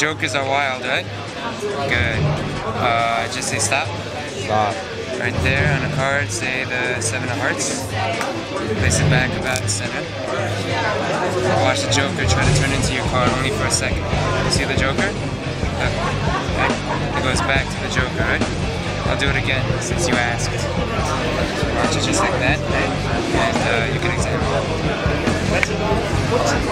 Jokers are wild, right? Good. Just say stop. Stop. Right there on the card, say the 7 of hearts. Place it back about center. Watch the Joker try to turn into your card only for a second. You see the Joker? Look. Okay. It goes back to the Joker, right? I'll do it again since you asked. Watch it just like that, right? And you can examine it.